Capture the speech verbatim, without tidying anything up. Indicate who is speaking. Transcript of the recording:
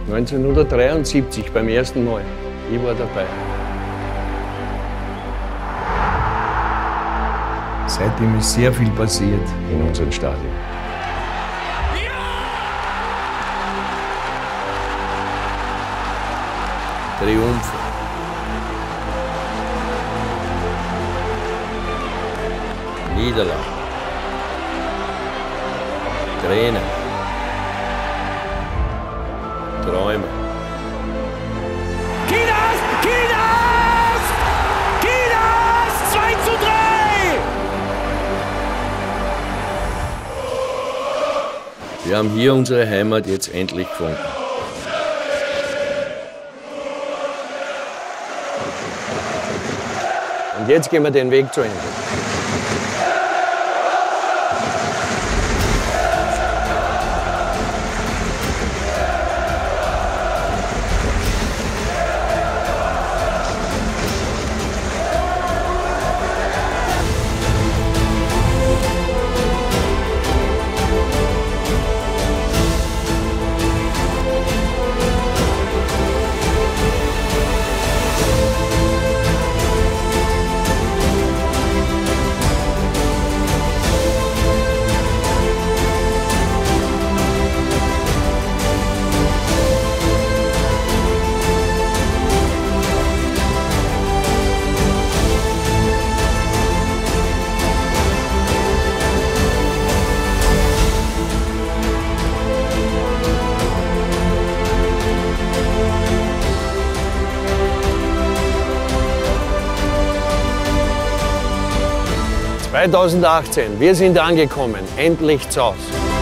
Speaker 1: neunzehnhundertdreiundsiebzig beim ersten Mal. Ich war dabei. Seitdem ist sehr viel passiert in unserem Stadion. Triumphe. Niederlagen. Tränen. Träume.
Speaker 2: Kinas! Kinas! Kinas! zwei zu drei!
Speaker 1: Wir haben hier unsere Heimat jetzt endlich gefunden. Und jetzt gehen wir den Weg zu Ende. zweitausendachtzehn, wir sind angekommen, endlich zu Hause.